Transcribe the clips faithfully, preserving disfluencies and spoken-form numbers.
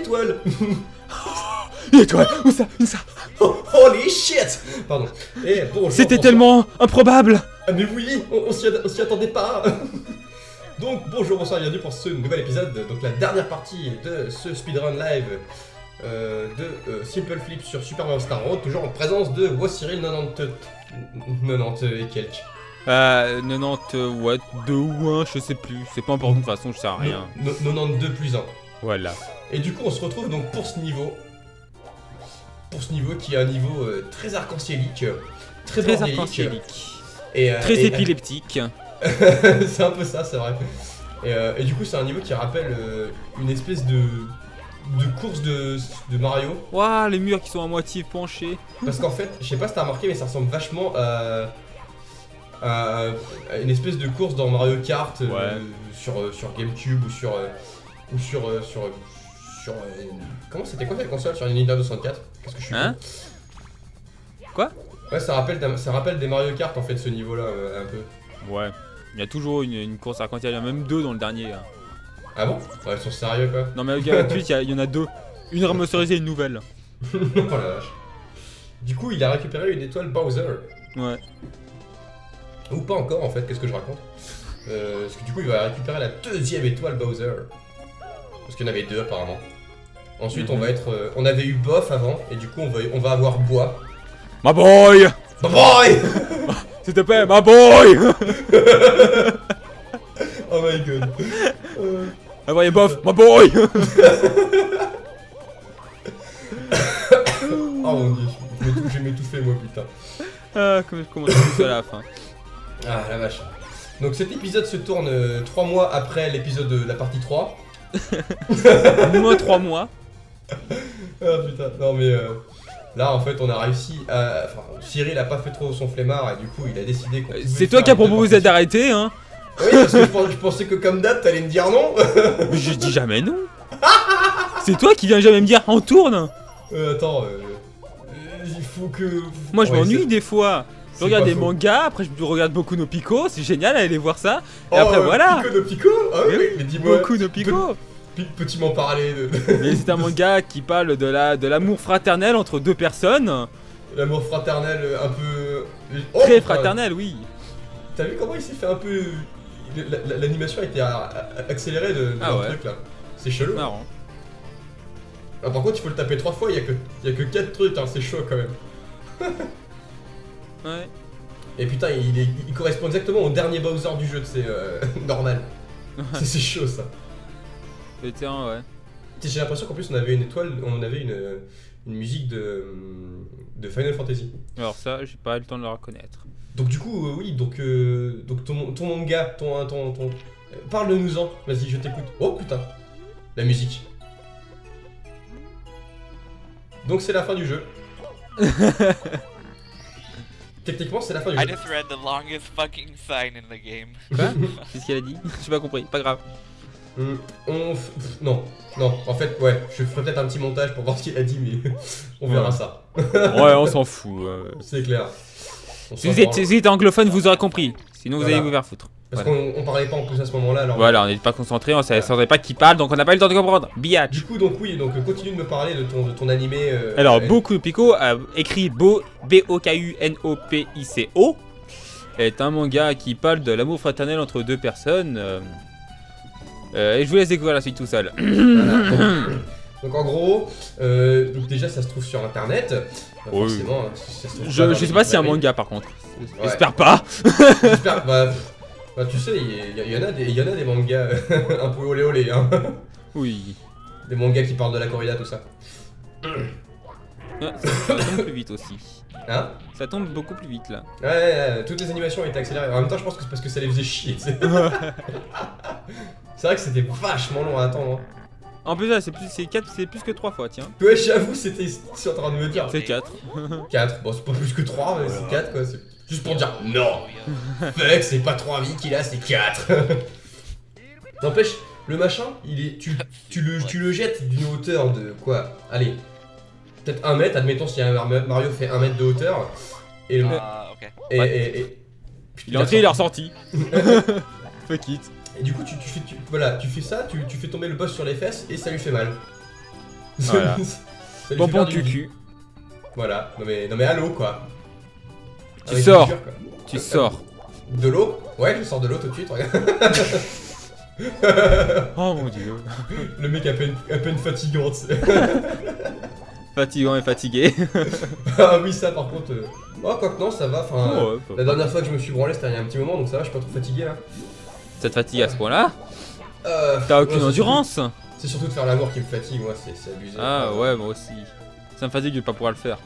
étoile. Une étoile. Où ça? Où ça? Oh, holy shit. Pardon. Eh, bonjour. C'était tellement improbable. Ah mais oui, on, on s'y attendait pas. Donc bonjour, bonsoir, bienvenue pour ce nouvel épisode, donc la dernière partie de ce speedrun live euh, de euh, Simple Flip sur Super Mario Star Road, toujours en présence de Wocyril quatre-vingt-dix quatre-vingt-dix et quelques. Euh, quatre-vingt-dix, ouais, deux ou un, je sais plus, c'est pas important de toute façon, je sais à rien. No, no, quatre-vingt-douze plus un. Voilà. Et du coup on se retrouve donc pour ce niveau, pour ce niveau qui est un niveau euh, très arc-en-cielique, très, Très bordélique, arc-en-cielique. et, euh, Très et, épileptique. c'est un peu ça, c'est vrai. Et, euh, et du coup, c'est un niveau qui rappelle euh, une espèce de, de course de, de Mario. Waouh, les murs qui sont à moitié penchés. Parce qu'en fait, je sais pas si t'as remarqué, mais ça ressemble vachement à, à, à une espèce de course dans Mario Kart euh, Ouais. sur, euh, sur GameCube ou sur. Euh, ou sur. Euh, sur, sur euh, comment c'était quoi cette console? Sur une Nintendo soixante-quatre? Qu'est-ce que je suis Hein? con. Ouais, ça rappelle, ça rappelle des Mario Kart en fait, ce niveau-là, euh, un peu. Ouais. Il y a toujours une, une course arc-en-ciel, il y en a même deux dans le dernier. Hein. Ah bon? Ouais, ils sont sérieux quoi. Non mais regarde, tout de suite, il y a- il y, en a deux. Une remasterisée et une nouvelle. Oh la vache. Du coup, il a récupéré une étoile Bowser. Ouais. Ou pas encore en fait, qu'est-ce que je raconte euh, Parce que du coup, il va récupérer la deuxième étoile Bowser. Parce qu'il y en avait deux apparemment. Ensuite, Mhm. on va être. Euh, on avait eu Boff avant, et du coup, on va, on va avoir Bois. Ma boy. Bye bye. S'il te plaît, ma boy. Oh my god. Euh, Ah voyez bof, ma boy. Oh mon dieu, je m'étouffe- je vais m'étouffer moi putain. Ah, comment comment ça tout à la fin. Ah la vache. Donc cet épisode se tourne euh, trois mois après l'épisode de la partie trois. Moins trois mois. Ah putain, non mais euh, là en fait on a réussi à... Enfin, Cyril a pas fait trop son flemmard et du coup il a décidé qu'on pouvait C'est faire toi qui as une deux proposé parties. d'arrêter, hein. Oui, parce que je pensais, je pensais que comme d'hab t'allais me dire non. Mais je dis jamais non. C'est toi qui viens jamais me dire on tourne. Euh, attends, euh, euh, il faut que... Moi je Ouais, m'ennuie c'est- des fois. Je c'est regarde pas des faux. mangas, après je regarde beaucoup no Pico, c'est génial, allez voir ça. Et Oh, après euh, voilà. Pico de Pico. Ah oui, Oui, mais dis-moi. Beaucoup no Pico. Pi- Peux-tu m'en parler de... Mais c'est un manga qui parle de la de l'amour fraternel entre deux personnes. L'amour fraternel euh, un peu... Oh, Très putain, fraternel, oui. T'as vu comment il s'est fait un peu... la- la- L'animation a été a- a- accélérée de, de Ah leur ouais. truc là. C'est chelou. Marrant. Ah, par contre il faut le taper trois fois, il y a que, il y a que quatre trucs, hein, c'est chaud quand même. Ouais. Et putain, il, est- il correspond exactement au dernier Bowser du jeu, c'est euh, normal. C'est- C'est chaud ça. Le terrain, ouais. Tu sais, j'ai l'impression qu'en plus on avait une étoile, on avait une, une musique de, de Final Fantasy. Alors ça, j'ai pas eu le temps de le reconnaître. Donc du coup, euh, oui, donc, euh, donc ton, ton manga, ton... ton, ton euh, parle-nous-en, vas-y, je t'écoute. Oh putain, la musique. Donc c'est la fin du jeu. Techniquement, c'est la fin du I jeu. just read the longest fucking sign in the game. Quoi? Qu'est-ce qu'elle a dit? J'ai pas compris, pas grave. Hum, on... f- pff, non, non, en fait, ouais, je ferai peut-être un petit montage pour voir ce qu'il a dit, mais on verra Ouais. ça. Ouais, on s'en fout. euh. C'est clair. On Si s'en vous êtes, branle. si vous êtes anglophone, vous aurez compris. Sinon, vous Voilà. allez vous faire foutre. Parce Voilà. qu'on on parlait pas en plus à ce moment-là, alors... Voilà, on n'est pas concentré, on savait, Voilà. savait pas qui parle, donc on n'a pas eu le temps de comprendre. Biatch. Du coup, donc oui, donc euh, continue de me parler de ton, de ton animé... euh, Alors, euh, Boku no Pico, euh, écrit Bo, B O K U N O P I C O, est un manga qui parle de l'amour fraternel entre deux personnes. euh, euh, et je vous laisse découvrir la suite tout seul. Voilà. Donc, donc en gros, euh, donc déjà ça se trouve sur internet. Euh, Oui. Forcément, hein, ça se trouve Je, pas dans je les sais pas si c'est un librairies. manga par contre. Ouais. J'espère pas. J'espère. Bah, pff, bah, tu sais, il y, y- y en a des, il y en a des mangas un peu olé olé, hein. Oui. Des mangas qui parlent de la corrida, tout ça. Ah, ça, ça tombe plus vite aussi. Hein? Ça tombe beaucoup plus vite là. Ouais, ouais, ouais, toutes les animations ont été accélérées. En même temps, je pense que c'est parce que ça les faisait chier. tu sais. C'est vrai que c'était vachement long à attendre. hein. En plus là, c'est plus, c'est quatre, c'est plus que trois fois, tiens. Ouais, j'avoue, c'était. C'est en train de me dire. C'est quatre. quatre. Bon, c'est pas plus que trois, mais c'est quatre quoi. C'est juste pour dire non. Fuck, c'est pas trois vies qu'il a, c'est quatre. N'empêche, le machin, il est. Tu, tu, le, tu le jettes d'une hauteur de quoi? Allez. Peut-être un mètre, admettons si un Mar- Mario fait un mètre de hauteur. Et. le- Uh, okay. et, Ouais. et, et- Il est entré, il est ressorti. Fuck it. Et du coup, tu, tu fais, tu- voilà, tu fais ça, tu, tu fais tomber le boss sur les fesses et ça lui fait mal. Voilà. Ça lui fait Bonbon perdre une vie. cucu. Voilà, non mais, non mais allô quoi. Tu Avec sors. mesure, quoi. Tu Euh, sors. De l'eau? Ouais, je sors de l'eau tout de suite, regarde. Oh mon dieu. Le mec à peine, à peine fatigant, tu sais. Fatigant et fatigué. Ah oui, ça par contre. euh, Oh, quoi que non, ça va. Enfin, Oh, euh, ouais, la dernière fois que je me suis branlé, c'était il y a un petit moment, donc ça va, je suis pas trop fatigué là. Ça te fatigue à ce point-là? Euh, T'as ouais, aucune c'est endurance? surtout- C'est surtout de faire l'amour qui me fatigue, moi, c'est c'est abusé. Ah ouais, moi aussi. Ça me fatigue de pas pouvoir le faire.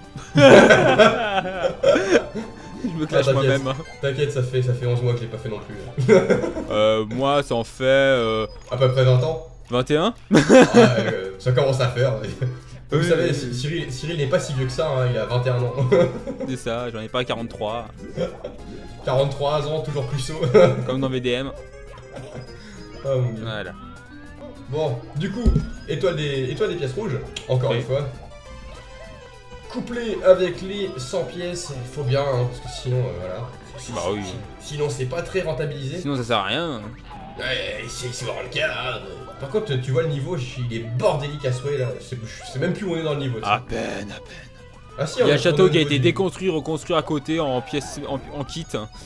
Je me clash Ah, t'inquiète. moi-même. hein. T'inquiète, ça fait, ça fait onze mois que je l'ai pas fait non plus. là. Euh, moi, ça en fait euh, À peu près vingt ans. vingt et un. Ah, euh, ça commence à faire. Vous Oui, savez, oui, Cy- oui. Cyril, Cyril n'est pas si vieux que ça, hein, il a vingt et un ans. C'est ça, j'en ai pas quarante-trois. quarante-trois ans, toujours plus saut. Comme dans V D M. Ah, mon Dieu. Voilà. Bon, du coup, étoile des, étoile des pièces rouges, encore Oui. une fois. Couplé avec les cent pièces, il faut bien, hein, parce que sinon, euh, voilà. Bah oui. Sinon, c'est pas très rentabilisé. Sinon, ça sert à rien. Ouais, c'est souvent le cas. hein. Par contre, tu vois le niveau, il est bordélique à souhait là. Je sais- je sais même plus où on est dans le niveau. tu sais. À peine, à peine. Ah si, Il y on a est le château au qui a niveau été du- déconstruit, reconstruit à côté en pièces, en, en kit.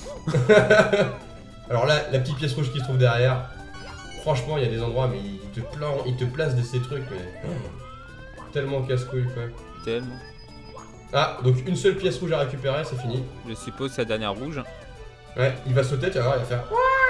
Alors là, la petite pièce rouge qui se trouve derrière, franchement, il y a des endroits, mais il te, plan... il te place de ces trucs, mais. Oh, tellement casse-couille quoi. Tellement. Ah, donc une seule pièce rouge à récupérer, c'est fini. Je suppose c'est la dernière rouge. Ouais, il va sauter, tu vas voir, il va faire.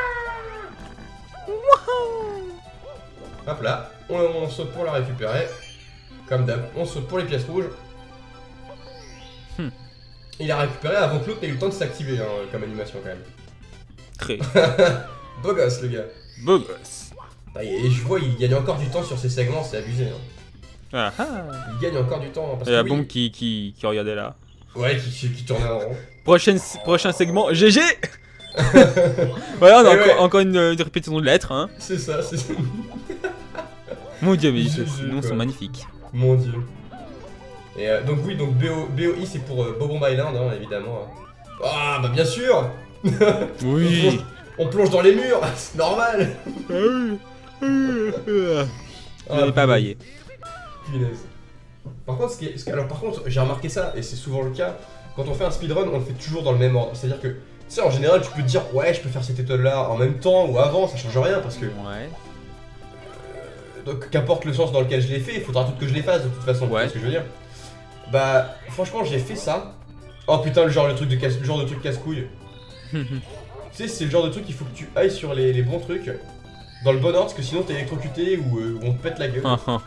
Hop là, on, on saute pour la récupérer. Comme d'hab, on saute pour les pièces rouges. Hmm. Il a récupéré avant que l'autre ait eu le temps de s'activer hein, comme animation quand même. Très Beau gosse le gars. beau gosse. Ah, Et je vois, il gagne encore du temps sur ces segments, c'est abusé. Hein. Ah ah. Il gagne encore du temps. hein, Parce Il y a la que bombe oui, qui, qui, qui regardait là. Ouais, qui, qui tournait en rond. Prochaine, prochain segment, G G. Voilà, on a Et encore, ouais. encore une, une répétition de lettres. Hein. C'est ça, c'est ça. Mon dieu, mais G G, ces noms quoi. sont magnifiques. Mon dieu. Et euh, donc oui, donc B O I c'est pour euh, Bobomb Island, hein, évidemment. hein. Ah bah bien sûr. On Oui. plonge, on plonge dans les murs, c'est normal. Je Ah, n'ai pas baillé. punaise. Par contre, ce qui est, ce qui- alors par contre, j'ai remarqué ça et c'est souvent le cas. Quand on fait un speedrun, on le fait toujours dans le même ordre. C'est-à-dire que, tu sais, en général, tu peux te dire ouais, je peux faire cette étoile-là en même temps ou avant, ça change rien parce que Ouais. donc qu'importe le sens dans lequel je l'ai fait, il faudra tout que je les fasse de toute façon. Ouais. Tu vois ce que je veux dire. Bah, franchement, j'ai fait ça. Oh putain, le genre le truc de casse, le genre de truc casse-couille. Tu sais, c'est le genre de truc, il faut que tu ailles sur les, les bons trucs, dans le bon ordre, parce que sinon t'es électrocuté ou euh, ou on te pète la gueule. Ah, ah.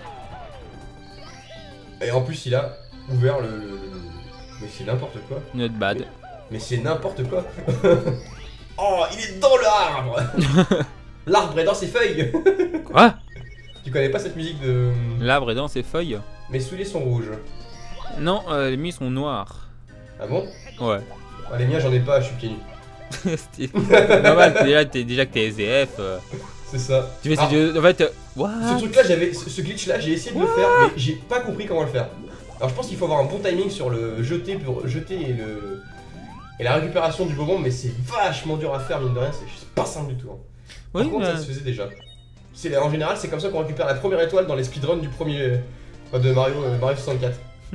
Et en plus, il a ouvert le. le- le- Mais c'est n'importe quoi. Not bad. Mais c'est n'importe quoi. Oh, il est dans l'arbre. L'arbre est dans ses feuilles. Quoi? Tu connais pas cette musique de. L'arbre est dans ses feuilles? Mes souliers sont rouges. Non, euh, les miens sont noirs. Ah bon? Ouais. Ah, les miens, j'en ai pas, je suis pieds nus. C'est normal, déjà, t'es- déjà que t'es S D F. euh, C'est ça. Tu fais Ah. ces En fait, euh, Ce what? truc là, j'avais ce ce glitch là, j'ai essayé de le faire, mais j'ai pas compris comment le faire. Alors je pense qu'il faut avoir un bon timing sur le jeter pour jeter et le et la récupération du bonbon, mais c'est vachement dur à faire mine de rien, c'est c'est pas simple du tout. hein. Par Oui, contre, mais... ça se faisait déjà. C'est en général, c'est comme ça qu'on récupère la première étoile dans les speedruns du premier enfin, de Mario euh, Mario soixante-quatre. Hmm.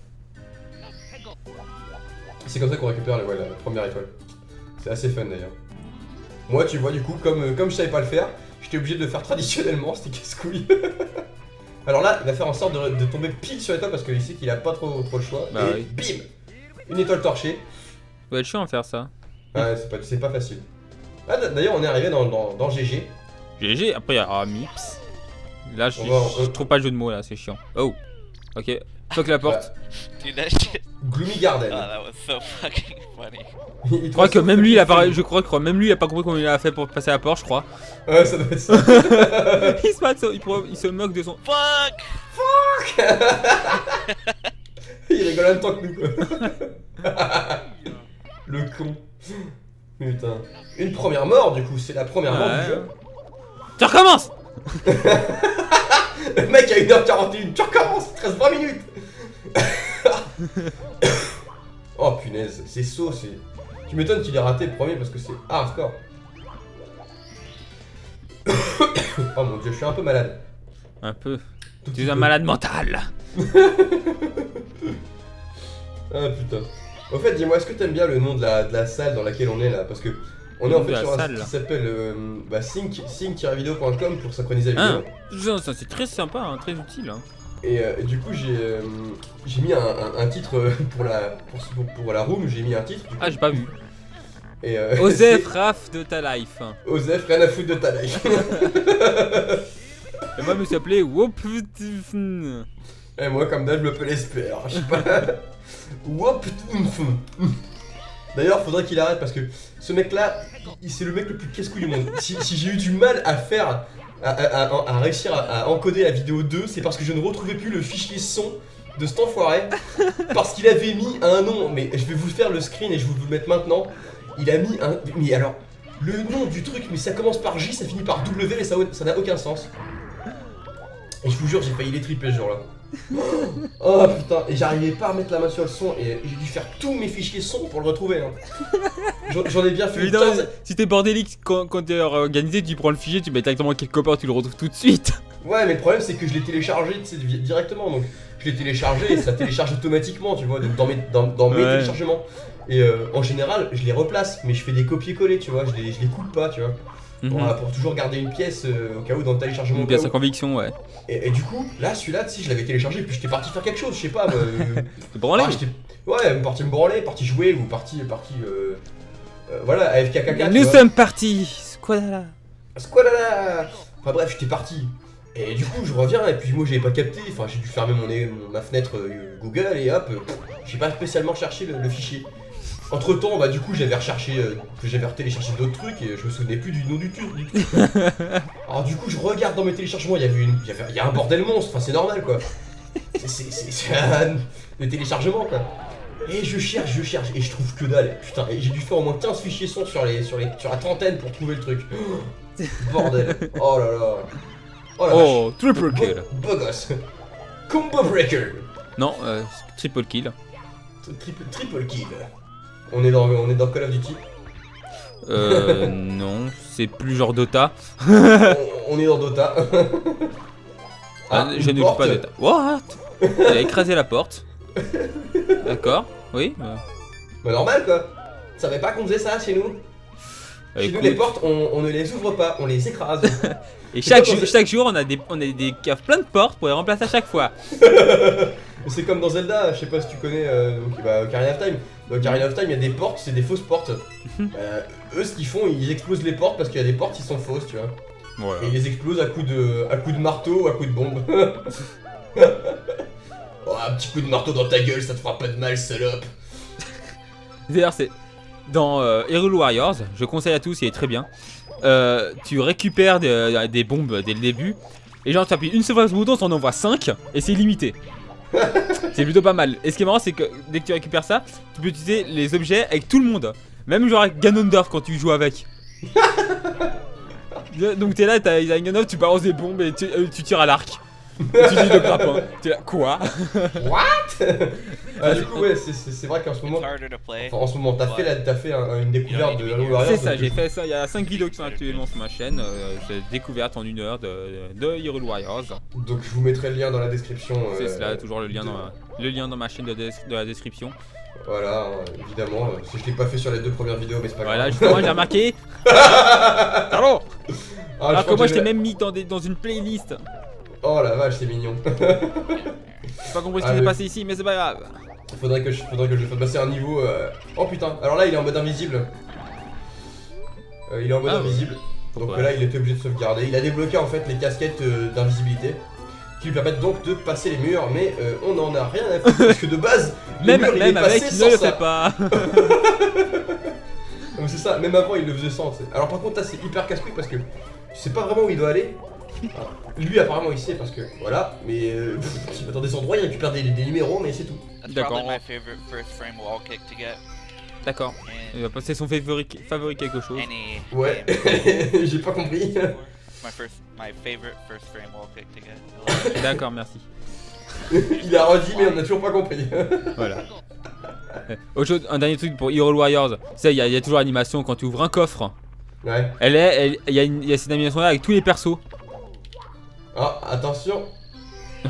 C'est comme ça qu'on récupère ouais, la première étoile. C'est assez fun d'ailleurs. Moi, tu vois, du coup, comme, euh, comme je savais pas le faire, j'étais obligé de le faire traditionnellement, c'était casse-couille. Alors là, il va faire en sorte de, de tomber pile sur l'étoile parce qu'il sait qu'il a pas trop, trop le choix. Bah et oui. bim! Une étoile torchée. Ça va être chiant à faire ça. Ouais, c'est pas, c'est pas facile. Ah, d- d'ailleurs, on est arrivé dans, dans, dans G G. G G, après il y a ah, Mips. Là, je, On va- je trouve pas le jeu de mots là, c'est chiant. Oh, ok. Toque la porte. Dude, that shit. Gloomy Garden. Oh, that was so fucking funny. Il- il Je crois trouve que ça même lui, il a fucking pas, funny. je crois que même lui, il a pas compris comment il a fait pour passer la porte, je crois. Ouais, ça doit être ça. il se passe, il, pro- il se moque de son. Fuck! Il rigole en même temps que nous, quoi. Le con. Putain. Une première mort, du coup, c'est la première mort Ouais. du jeu. Tu recommences. Le mec à une heure quarante et une, tu recommences, il te reste vingt minutes. Oh punaise, c'est saut, c'est... Tu m'étonnes qu'il ait raté le premier parce que c'est hardcore. Oh mon dieu, je suis un peu malade. Un peu. Tu es un malade mental. Ah putain. En fait, dis-moi, est-ce que t'aimes bien le nom de la, de la salle dans laquelle on est là? Parce que on est en fait sur un site qui s'appelle euh, bah, sync tiret vidéo point com pour synchroniser la vidéo. Ah, ça c'est très sympa, hein, très utile. Hein. Et euh, du coup, j'ai euh, j'ai mis un, un, un titre pour la, pour, pour, pour la room, j'ai mis un titre. Ah, j'ai pas vu. Et euh, Osef, raf de ta life. Osef, rien à foutre de ta life. Et moi, je me suis appelé Wop. Et moi, comme d'hab, je m'appelle Esper. Je sais pas. Wop. D'ailleurs, faudrait qu'il arrête parce que ce mec-là, c'est le mec le plus casse-couille du monde. Si, si j'ai eu du mal à faire, à, à, à, à réussir à, à encoder la vidéo deux, c'est parce que je ne retrouvais plus le fichier son de cet enfoiré. Parce qu'il avait mis un nom, mais je vais vous faire le screen et je vais vous le mettre maintenant. Il a mis un... Mais alors, le nom du truc, mais ça commence par J, ça finit par W, mais ça n'a aucun sens. Et je vous jure, j'ai failli les triper ce jour-là. Oh putain, et j'arrivais pas à mettre la main sur le son et j'ai dû faire tous mes fichiers son pour le retrouver. Hein. J'en ai bien fait une quinzaine. Si t'es bordélique, quand, quand t'es organisé, tu prends le fichier, tu mets directement quelque part, tu le retrouves tout de suite. Ouais, mais le problème c'est que je l'ai téléchargé directement, donc je l'ai téléchargé et ça télécharge automatiquement, tu vois, dans mes, dans, dans mes ouais. téléchargements. Et euh, en général, je les replace, mais je fais des copier-coller, tu vois, je les, je les coupe pas, tu vois. Pour, mm-hmm. pour toujours garder une pièce euh, au cas où dans le téléchargement. Une pièce à conviction, ouais. Et, et du coup, là, celui-là, si je l'avais téléchargé, puis j'étais parti faire quelque chose, je sais pas. Euh, T'es branlé ah, ouais, parti me branler, parti jouer ou parti. parti euh, euh, voilà, A F K K K. Nous sommes partis Squadala Squadala. Enfin bref, j'étais parti. Et du coup, je reviens, et puis moi, j'avais pas capté. Enfin, j'ai dû fermer mon, mon, ma fenêtre euh, Google et hop, euh, j'ai pas spécialement cherché le, le fichier. Entre temps, bah du coup j'avais recherché, euh, j'avais téléchargé d'autres trucs et je me souvenais plus du nom du truc. Alors du coup je regarde dans mes téléchargements, il y avait une, il y avait, il y a un bordel monstre, enfin c'est normal quoi. C'est un des téléchargements quoi. Et je cherche, je cherche et je trouve que dalle. Putain, et j'ai dû faire au moins quinze fichiers son sur les, sur les, sur la trentaine pour trouver le truc. Oh, bordel. Oh là là. Oh, la oh triple kill. Beau gosse. Combo breaker. Non, euh, triple kill. Triple, triple kill. On est dans, on est dans Call of Duty. Euh non, c'est plus genre Dota. on, on est dans Dota. Ah, je ne joue pas Dota. What? Il a écrasé la porte. D'accord, oui. Bah. bah normal quoi. Tu savais pas qu'on faisait ça chez nous? Bah, chez écoute... nous les portes, on, on ne les ouvre pas, on les écrase. Et chaque, ju chaque jour, on a des, on a des caves plein de portes pour les remplacer à chaque fois. C'est comme dans Zelda, je sais pas si tu connais euh, donc, bah, Ocarina of Time. Dans Ocarina of Time, il y a des portes, c'est des fausses portes. euh, eux, ce qu'ils font, ils explosent les portes parce qu'il y a des portes qui sont fausses, tu vois. Voilà. Et ils les explosent à coups de, à coup de marteau ou à coups de bombe. Oh, un petit coup de marteau dans ta gueule, ça te fera pas de mal, salope. D'ailleurs, c'est dans euh, Hyrule Warriors, je conseille à tous, il est très bien. Euh, tu récupères des, des bombes dès le début. Et genre, tu appuies une seule fois sur le bouton, t'en envoies cinq et c'est illimité. C'est plutôt pas mal. Et ce qui est marrant, c'est que dès que tu récupères ça, tu peux utiliser les objets avec tout le monde. Même genre avec Ganondorf quand tu joues avec. Donc t'es là, t'as Ganondorf, tu balances des bombes et tu, euh, tu tires à l'arc. Tu utilises le grappin. T'es là, quoi? What? Ah, du coup, ouais, c'est vrai qu'en ce moment, enfin, en ce moment, t'as fait, la, fait un, une découverte de Hyrule Warriors. C'est ça, j'ai fait ça. Il y a cinq vidéos qui sont actuellement sur ma chaîne. Euh, j'ai découverte en une heure de, de Hyrule Warriors. Donc je vous mettrai le lien dans la description. C'est euh, cela, euh, toujours le lien, de... dans, le lien dans ma chaîne de, de la description. Voilà, euh, évidemment. Euh, si je l'ai pas fait sur les deux premières vidéos, mais c'est pas grave. Voilà, justement, j'ai remarqué. Pardon. Ah, alors que moi, je t'ai même mis dans, des, dans une playlist. Oh la vache, c'est mignon. J'ai pas compris ce qui s'est passé ici, mais c'est pas grave. Faudrait que je, faudrait que je fasse passer un niveau. Euh... Oh putain, alors là il est en mode invisible. Euh, il est en mode ah, invisible. Ouais. Donc ouais. Là il était obligé de sauvegarder. Il a débloqué en fait les casquettes euh, d'invisibilité qui lui permettent donc de passer les murs, mais euh, on n'en a rien à foutre parce que de base, même, le mur, même il est avec, passé il sans ne le ça. fait pas. C'est ça, même avant il le faisait sans. Alors par contre là c'est hyper casse-couille parce que tu sais pas vraiment où il doit aller. Alors, lui apparemment il sait parce que voilà, mais euh, dans des endroits il récupère des, des numéros mais c'est tout. D'accord. D'accord. Il va passer son favori, favori quelque chose. Ouais, j'ai pas compris. D'accord, merci. Il a redit mais on n'a toujours pas compris. Voilà. Autre chose, un dernier truc pour Hyrule Warriors, tu sais, il y, y a toujours l'animation quand tu ouvres un coffre. Ouais. Elle est, il y, y a cette animation là avec tous les persos. Ah, attention.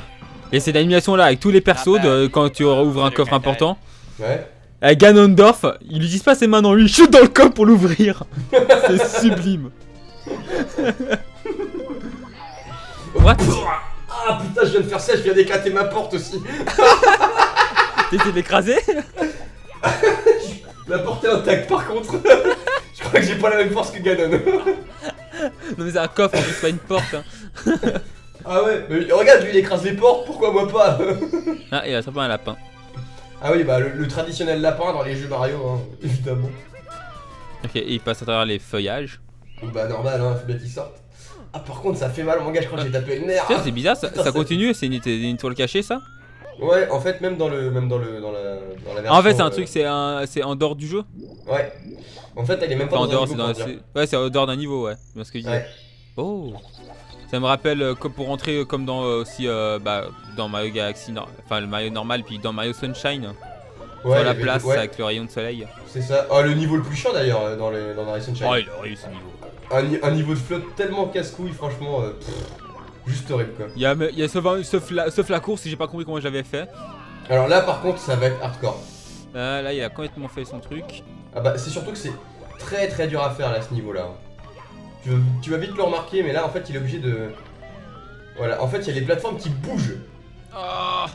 Et cette animation là avec tous les persos de, quand tu ouvres un coffre important. Ouais. Avec Ganondorf, il utilise pas ses mains dans lui, il chute dans le coffre pour l'ouvrir. C'est sublime. What? Ah putain, je viens de faire ça, je viens d'éclater ma porte aussi. T'étais d'écraser? La porte est intacte par contre. Je crois que j'ai pas la même force que Ganon. Non mais c'est un coffre, c'est pas une porte. Hein. Ah ouais, mais regarde, lui il écrase les portes, pourquoi moi pas? Ah, il a attrapé un lapin. Ah oui, bah le, le traditionnel lapin dans les jeux Mario, hein, évidemment. Ok, et il passe à travers les feuillages. Bah normal, hein, faut bien qu'il sorte. Ah par contre ça fait mal mon gars, je crois que j'ai tapé le nerf. Tiens, c'est bizarre, ça, Putain, ça ça- continue, c'est une, une étoile cachée ça? Ouais, en fait même dans le même dans le dans la dans la version. Ah, en fait c'est un euh, truc, c'est un, c'est en dehors du jeu? Ouais. En fait elle est même pas Enfin en dans un dehors, c'est niveau, dans, pour dire. c'est- ouais c'est en dehors d'un niveau, ouais, c'est bien ce que je disais. Ouais. Oh, ça me rappelle euh, comme pour rentrer euh, comme dans euh, aussi euh, bah, dans Mario Galaxy, nor- enfin le Mario normal, puis dans Mario Sunshine, Ouais, sur il y la avait- place ouais, avec le rayon de soleil. c'est ça. Ah le niveau le plus chiant d'ailleurs euh, dans les dans Mario Sunshine. Oh il a réussi ce niveau. Un, ni- un niveau de flotte tellement casse-couille, franchement, euh, pff, juste horrible quoi. Il y a, il y a sauf, un- sauf, la, sauf la course, si j'ai pas compris comment je l'avais fait. Alors là par contre ça va être hardcore. Euh, là il a complètement fait son truc. Ah bah c'est surtout que c'est très très dur à faire là à ce niveau là. Tu, vas- tu vas vite le remarquer mais là en fait il est obligé de... Voilà, en fait il y a les plateformes qui bougent. Oh,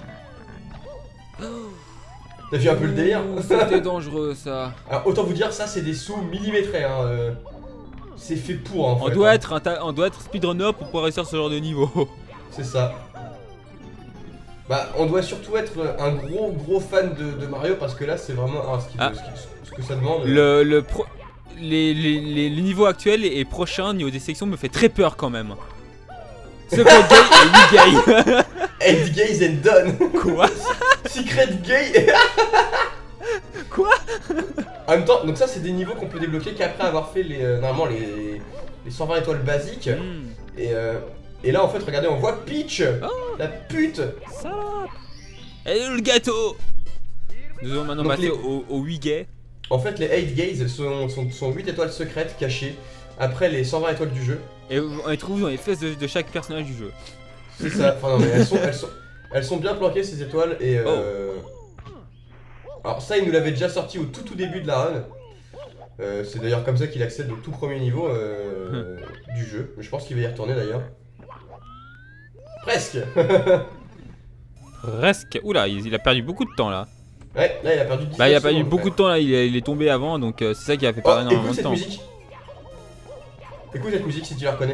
T'as vu un peu le délire? C'était dangereux ça. Alors autant vous dire ça c'est des sauts millimétrés hein. euh, C'est fait pour en fait. On doit hein. être un ta- on doit être speedrunner pour pouvoir réussir ce genre de niveau. C'est ça. Bah on doit surtout être un gros gros fan de, de Mario parce que là c'est vraiment ah, ce, qui- Ah. ce qui- ce que ça demande. Le, le pro... les, les, les, les niveaux actuels et prochains, niveau des sections, me fait très peur quand même. Secret Gay et huit Gay. Eight gays and done. Quoi? Secret gay. Quoi? En même temps, donc ça c'est des niveaux qu'on peut débloquer qu'après avoir fait les euh, normalement les, les cent vingt étoiles basiques. Hmm, Et, euh, et là en fait regardez on voit Peach, Oh. la pute. salope. Et le gâteau. Nous allons maintenant Donc passer les- au, au huit Gay. En fait les eight gays sont, sont, sont huit étoiles secrètes cachées après les cent vingt étoiles du jeu. Et on les trouve dans les fesses de, de chaque personnage du jeu. C'est ça, enfin non mais elles sont, elles sont, elles sont bien planquées ces étoiles et euh... Alors ça il nous l'avait déjà sorti au tout tout début de la run. Euh, c'est d'ailleurs comme ça qu'il accède au tout premier niveau euh, du jeu. Je pense qu'il va y retourner d'ailleurs. Presque. Presque. Oula, il, il a perdu beaucoup de temps là. Ouais, là il a perdu dix Bah il a perdu beaucoup de temps là, il est, il est tombé avant, donc euh, c'est ça qui a fait perdre Oh, énormément écoute de cette temps. musique. Écoute cette musique si tu la reconnais.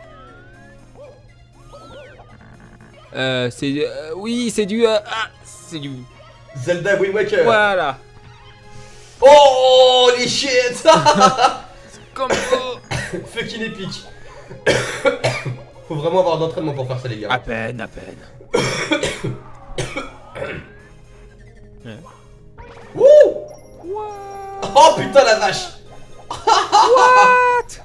Euh, c'est... euh, oui, c'est du... euh, ah, c'est du... Zelda Wind Waker. Voilà. Oh les shit. Combo. Fucking épique. Faut vraiment avoir d'entraînement pour faire ça les gars. À peine, à peine. Wouh. Oh putain la vache. What?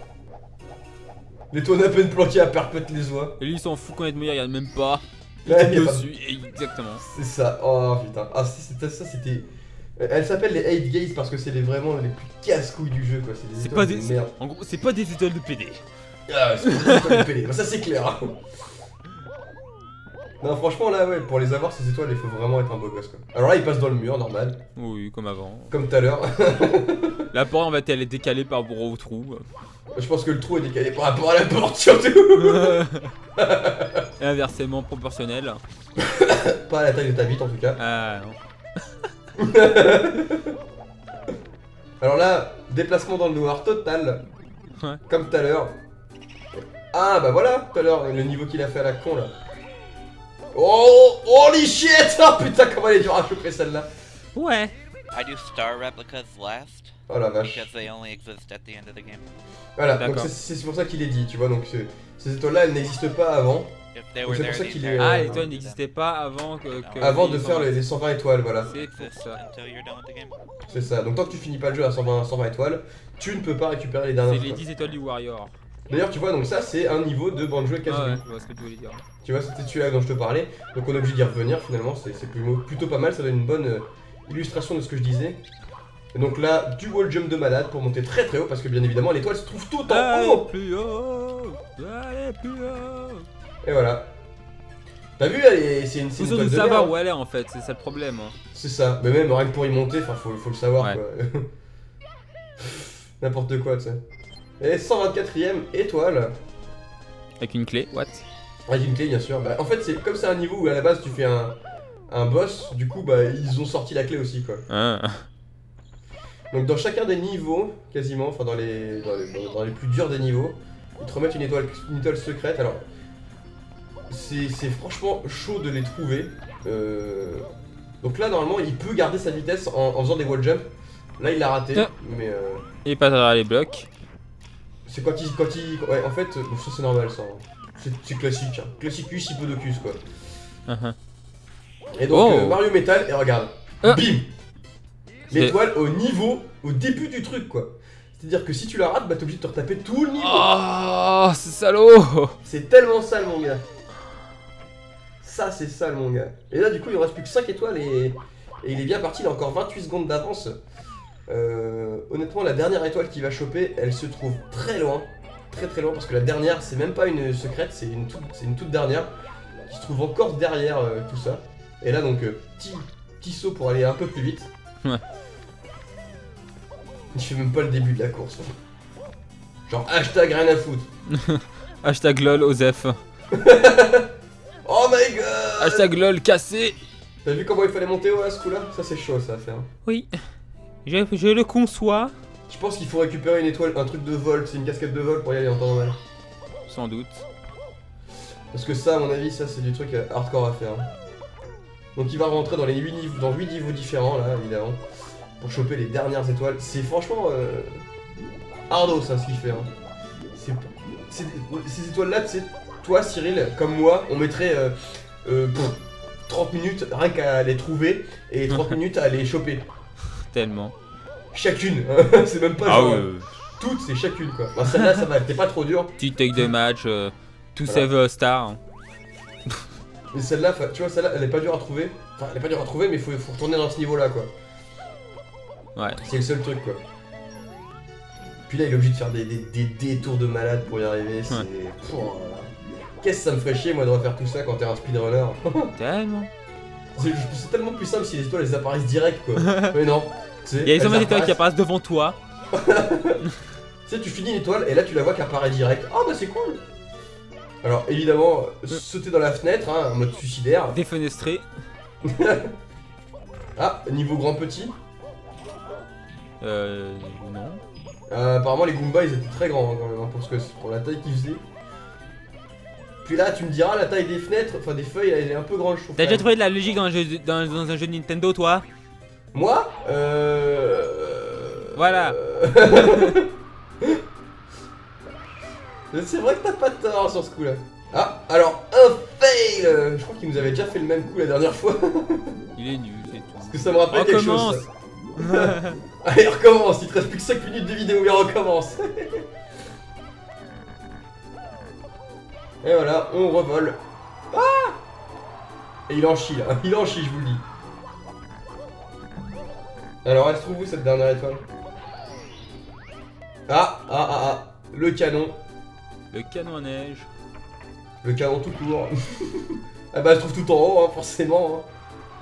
Les toits à peine planqués à perpète les oies. Et lui il s'en fout quand il est de meilleur, il regarde même pas. Il Ouais, tombe y a pas- dessus, et exactement. C'est ça, oh putain. Ah si, c'était ça c'était... Euh, Elle s'appelle les eight gays parce que c'est les vraiment les plus casse-couilles du jeu quoi. C'est des C'est étoiles pas de des... merde. En gros, c'est pas des étoiles de P D. Ah ouais, c'est des étoiles de P D. Ça c'est clair. hein. Non franchement là ouais, pour les avoir ces étoiles il faut vraiment être un beau gosse quoi. Alors là il passe dans le mur normal, Oui, comme avant. comme tout à l'heure. La porte en fait elle est décalée par rapport au trou. Je pense que le trou est décalé par rapport à la porte surtout. Et inversement proportionnel. Pas à la taille de ta bite en tout cas. Ah non. Alors là, déplacement dans le noir total. Ouais. Comme tout à l'heure. Ah bah voilà, tout à l'heure, le niveau qu'il a fait à la con là. Oh, holy shit. Oh putain, comment elle est dure à choper celle-là. Ouais. I do star replicas last Oh la vache. because they only exist at the end of the game. Voilà, donc D'accord. c'est c'est pour ça qu'il est dit, tu vois. Donc ce- ces étoiles-là, elles n'existent pas avant. If they Donc were c'est there pour ça the qu'il entire est, Ah, euh, l'étoile n'existait pas avant que... que Avant de les faire les, les cent vingt étoiles, voilà. C'est pour exist ça. until you're done with the game. C'est ça. Donc tant que tu finis pas le jeu à cent vingt, cent vingt étoiles, tu ne peux pas récupérer les dernières C'est les étoiles. dix étoiles du Warrior. D'ailleurs, tu vois, donc ça c'est un niveau de Banjo et Ah Kazooie. ouais, je vois ce que tu voulais dire. Tu vois, c'était celui-là dont je te parlais. Donc on est obligé d'y revenir finalement, c'est c'est plus- plutôt pas mal, ça donne une bonne euh, illustration de ce que je disais. Et donc là, du wall jump de malade pour monter très très haut parce que bien évidemment l'étoile se trouve tout en Allez haut. plus haut. Allez plus haut. Et voilà. T'as vu, elle est- c'est une, c'est Faut une surtout étoile de savoir mer, où hein. elle est en fait, c'est ça le problème. Hein. C'est ça, mais même rien que pour y monter, enfin faut, faut le savoir Ouais. quoi. N'importe quoi, tu sais. Et cent vingt-quatrième étoile. Avec une clé, what? Avec une clé, bien sûr. Bah, en fait, c'est comme c'est un niveau où à la base tu fais un, un boss, du coup, bah ils ont sorti la clé aussi quoi. Ah. Donc dans chacun des niveaux, quasiment, enfin dans les, dans les, dans- dans les plus durs des niveaux, ils te remettent une étoile, une étoile secrète. Alors, c'est c'est franchement chaud de les trouver. Euh, Donc là, normalement, il peut garder sa vitesse en, en faisant des wall jump. Là, il l'a raté, Ah. mais euh, Et pas derrière les blocs. c'est quand il, quand il, ouais, en fait, bon, ça c'est normal, ça. hein. C'est c'est classique, hein. Classicus, hippodocus quoi. Uh-huh. Et donc Oh. euh, Mario Metal, et regarde, Ah. bim, C'est- l'étoile au niveau, au début du truc quoi. C'est-à-dire que si tu la rates, bah t'es obligé de te retaper tout le niveau. Oh, c'est salaud. C'est tellement sale mon gars. Ça c'est sale mon gars. Et là du coup il ne reste plus que cinq étoiles et, et il est bien parti, il a encore vingt-huit secondes d'avance. Euh, honnêtement la dernière étoile qu'il va choper, elle se trouve très loin. Très très loin parce que la dernière c'est même pas une secrète, c'est une, toute- c'est une toute dernière qui se trouve encore derrière euh, tout ça. Et là donc euh, petit, petit saut pour aller un peu plus vite. Ouais. Il fait même pas le début de la course. Genre hashtag rien à foutre. Hashtag lol Osef. Oh my god. Hashtag lol cassé. T'as vu comment il fallait monter haut à ce coup-là? Ça c'est chaud ça à faire. Oui. Je, je le conçois. Je pense qu'il faut récupérer une étoile, un truc de vol, c'est une casquette de vol pour y aller en temps normal. Sans doute. Parce que ça à mon avis ça c'est du truc euh, hardcore à faire. Donc il va rentrer dans les huit niveaux, dans huit niveaux différents là évidemment. Pour choper les dernières étoiles. C'est franchement euh, hardo ça ce qu'il fait. Hein. C'est, c'est- ces étoiles là, tu sais, toi Cyril, comme moi, on mettrait euh, euh, pff, trente minutes rien qu'à les trouver et trente minutes à les choper. Tellement. Chacune, c'est même pas Ah genre oui. euh, toutes, c'est chacune quoi. Bah, celle-là ça va, t'es pas trop dur. Petit take de match. Euh, to Voilà. save a star. Mais celle-là, fa- tu vois, celle-là elle est pas dure à trouver. Enfin, elle est pas dure à trouver, mais il faut, faut retourner dans ce niveau-là quoi. Ouais. C'est le seul truc quoi. Puis là, il est obligé de faire des, des, des détours de malade pour y arriver. C'est. Pff, oh là là. Qu'est-ce que ça me ferait chier moi de refaire tout ça quand t'es un speedrunner. Tellement. C'est c'est tellement plus simple si les étoiles elles apparaissent direct quoi. Mais non. Tu sais, Il y a les elles étoiles qui apparaissent- apparaissent devant toi. Tu sais, tu finis une étoile et là tu la vois qui apparaît direct. Ah bah c'est cool. Alors évidemment, sauter dans la fenêtre, hein, en mode suicidaire. Défenestré. Ah, niveau grand petit. Euh. Non. Euh, apparemment les Goombas ils étaient très grands hein, quand même hein, pour, ce que, pour la taille qu'ils faisaient. Puis là tu me diras la taille des fenêtres, enfin des feuilles elle est un peu grande je trouve. T'as quand déjà même. trouvé de la logique dans un jeu, dans, dans un jeu de Nintendo, toi? Moi Euh... Voilà. euh, C'est vrai que t'as pas tort sur ce coup là. Ah, alors un fail. Je crois qu'il nous avait déjà fait le même coup la dernière fois. Il est nul, c'est tout. Parce que ça me rappelle quelque chose. Recommence. ça. Allez recommence, il te reste plus que cinq minutes de vidéo, mais recommence. Et voilà, on revole. Ah Et il en chie là, il en chie je vous le dis. Alors elle se trouve où cette dernière étoile? Ah, ah, ah, ah, le canon. Le canon à neige. Le canon tout court. Ah bah elle se trouve tout en haut, hein, forcément. Hein.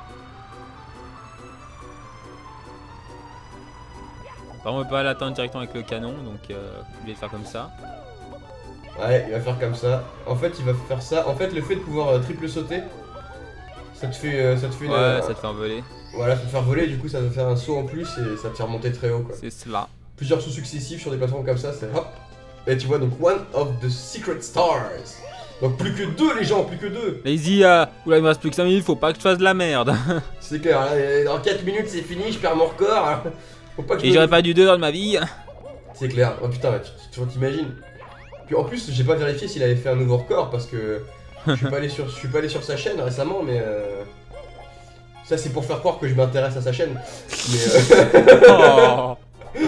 Par contre, on peut pas l'atteindre directement avec le canon, donc euh, je vais le faire comme ça. Ouais, il va faire comme ça. En fait, il va faire ça. En fait, le fait de pouvoir euh, triple sauter, ça te fait, euh, ça te fait une, Ouais, euh, ça te fait envoler. voilà, ça te fait voler. Du coup, ça te faire un saut en plus et ça te fait remonter très haut, quoi. C'est cela. Plusieurs sauts successifs sur des plateformes comme ça, c'est hop. Et tu vois donc one of the secret stars. Donc plus que deux, les gens, plus que deux. Là, il se dit, euh, oula, il me reste plus que cinq minutes, faut pas que je fasse de la merde. C'est clair. Là, dans quatre minutes, c'est fini, je perds mon record. Alors, faut pas que je Et me- j'aurais pas dû deux dans ma vie. C'est clair. Oh putain, tu tu t'imagines. Puis en plus, j'ai pas vérifié s'il avait fait un nouveau record parce que je suis pas allé sur, je suis pas allé sur sa chaîne récemment, mais euh, ça c'est pour faire croire que je m'intéresse à sa chaîne. Mais euh, Oh.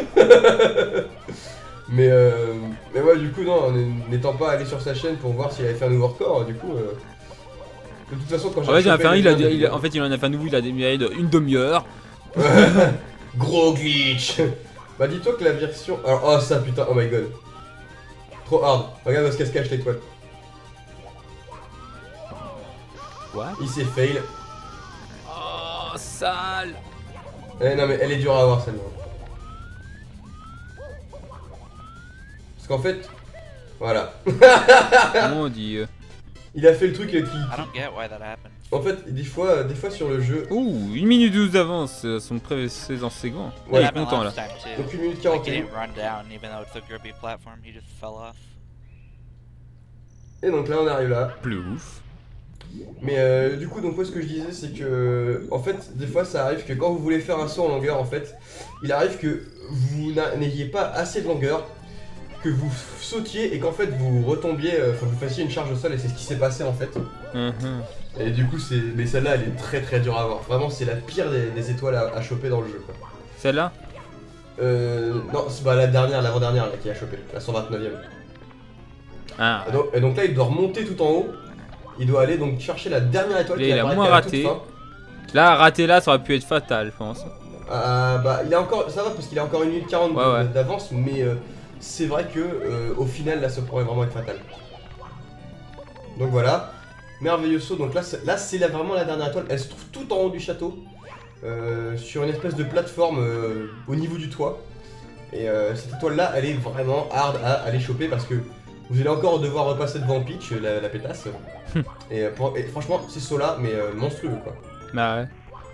mais, euh, mais ouais, du coup non, n'étant pas allé sur sa chaîne pour voir s'il avait fait un nouveau record, du coup. Euh, de toute façon, quand j'ai En fait, il en a chopé fait un, les il a, liens de- il a- en fait, il en a fait un nouveau, il a démarré de une demi-heure. Gros glitch. Bah dis-toi que la version... Alors, oh ça putain, oh my god. Trop hard. Regarde où est-ce qu'elle se cache l'étoile. What? Il s'est fail. Oh, sale. Eh non mais elle est dure à avoir celle-là. Parce qu'en fait, voilà. Mon dieu. Il a fait le truc qui... I don't get why that happened. En fait, des fois, des fois sur le jeu... Ouh, une minute douze d'avance, euh, son précédent segment. Ouais, il est Happened content là. last time, too. Donc une minute Like, he quarante et un. didn't run down even though it's a grippy platform, he just fell off. Et donc là on arrive là. Plus ouf. Mais euh, du coup, donc moi ce que je disais c'est que... En fait, des fois ça arrive que quand vous voulez faire un saut en longueur, en fait, il arrive que vous n'ayez pas assez de longueur, que vous sautiez et qu'en fait vous retombiez, enfin euh, vous fassiez une charge au sol, et c'est ce qui s'est passé en fait. Mm-hmm. Et du coup c'est... Mais celle-là elle est très très dure à avoir. Vraiment c'est la pire des, des étoiles à, à choper dans le jeu quoi. Celle-là? Euh... Non, c'est bah, la dernière, l'avant-dernière là qui a chopé, la cent vingt-neuvième. Ah. Et donc, et donc là il doit remonter tout en haut. Il doit aller donc chercher la dernière étoile Là, qui il a apparaît moins qu'à la toute raté. fin. Là, rater là, ça aurait pu être fatal, je pense. Euh, bah il a encore... Ça va parce qu'il a encore une minute quarante Ouais, ouais. d'avance, mais euh, c'est vrai que euh, au final là ça pourrait vraiment être fatal. Donc voilà. Merveilleux saut, donc là c'est là, c'est la- vraiment la dernière étoile, elle se trouve tout en haut du château, euh, sur une espèce de plateforme euh, au niveau du toit. Et euh, cette étoile là, elle est vraiment hard à aller choper parce que vous allez encore devoir repasser devant Peach, la, la pétasse. et, euh, pour- et franchement, ces sauts là, mais euh, monstrueux quoi. Bah ouais.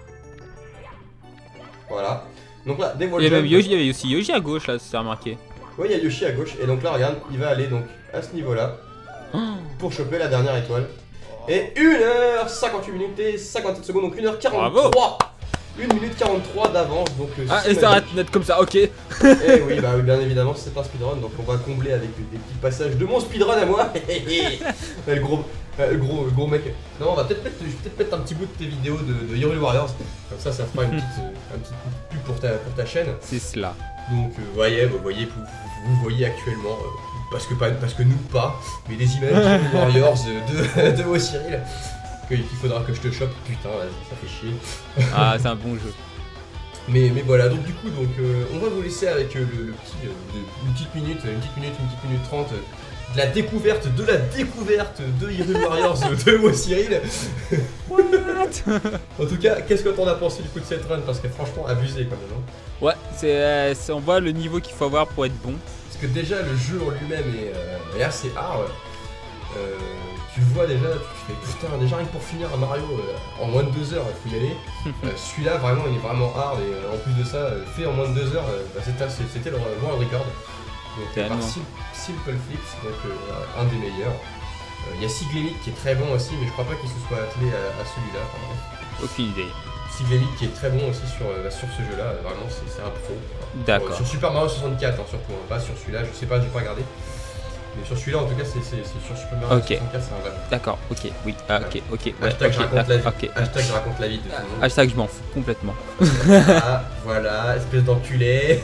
Voilà. Donc là, des Il wall y, avait jump. Yoshi, il y avait aussi Yoshi à gauche là, si t'as remarqué. Ouais, il y a Yoshi à gauche, et donc là, regarde, il va aller donc à ce niveau là pour choper la dernière étoile. Et une heure cinquante-huit minutes et cinquante-sept secondes, donc une heure quarante-trois. une minute quarante-trois d'avance, donc euh, Ah, c'est et ça arrête net comme ça, ok. Et oui, bah oui, bien évidemment, c'est un speedrun, donc on va combler avec des petits passages de mon speedrun à moi. le gros, euh, le gros, le gros mec. Non, on va peut-être mettre, je vais peut-être mettre un petit bout de tes vidéos de, de Hyrule Warriors, comme ça, ça fera une petite, euh, un petit pub pour ta, pour ta chaîne. C'est cela. Donc, euh, voyez, vous voyez, vous, vous voyez actuellement, euh, parce que pas, parce que nous pas, mais des images de Hyrule Warriors de, de, de Ocyril. Qu'il faudra que je te chope, putain, vas-y, ça fait chier. Ah, c'est un bon jeu. Mais, mais voilà, donc du coup, donc, euh, on va vous laisser avec euh, le, le petit, euh, de- une petite minute, une petite minute, une petite minute trente, euh, de la découverte, de la découverte de Hyrule Warriors de Ocyril. What? En tout cas, qu'est-ce que t'en as pensé du coup de cette run? Parce que franchement, abusé quand même. Hein. Ouais, c'est, euh, c'est- on voit le niveau qu'il faut avoir pour être bon. Parce que déjà, le jeu en lui-même est, euh, est assez hard. Euh, tu vois déjà, tu fais putain, déjà rien que pour finir un Mario euh, en moins de deux heures, il faut y aller. Euh, Celui-là, vraiment, il est vraiment hard et euh, en plus de ça, euh, fait en moins de deux heures, euh, bah, c'était c'était le world record. Donc, euh, par Tellement. Sim- Simple Flips, donc euh, un des meilleurs. Euh, Il y a Siglemic qui est très bon aussi, mais je crois pas qu'il se soit attelé à, à celui-là. Enfin, bref. Aucune idée. Siglemic qui est très bon aussi sur, euh, sur ce jeu-là, vraiment, c'est c'est un pro. Voilà. D'accord. Sur, sur Super Mario soixante-quatre, hein, surtout, hein, pas sur celui-là, je sais pas, j'ai pas regardé. Mais sur celui-là, en tout cas, c'est c'est- c'est sur Super Mario Ok. soixante-quatre, c'est un vrai. D'accord, ok, oui, ah, ok, ok, ouais, Hashtag, je ok, raconte ah, la vie. ok. Hashtag je raconte la vie de tout le monde. Hashtag je m'en fous complètement. Ah, voilà, espèce d'enculé.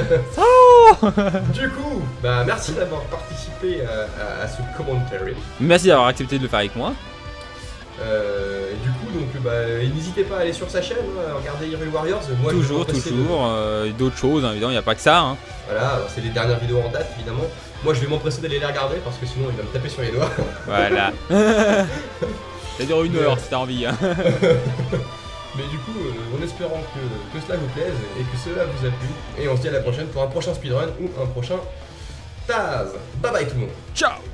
Du coup, bah merci d'avoir participé à, à- à ce commentary. Merci d'avoir accepté de le faire avec moi. Euh, et du coup, donc, bah, n'hésitez pas à aller sur sa chaîne, hein, à regarder Hyrule Warriors. Moi, je vais Toujours, m'empresser de- toujours, euh, d'autres choses, hein, évidemment, il n'y a pas que ça. Hein. Voilà, c'est les dernières vidéos en date, évidemment. Moi, je vais m'empresser d'aller les regarder parce que sinon, il va me taper sur les doigts. Voilà. Ça dure une heure si t'as envie. Hein. Mais du coup, euh, en espérant que, que cela vous plaise et que cela vous a plu. Et on se dit à la prochaine pour un prochain speedrun ou un prochain Taz. Bye bye tout le monde. Ciao.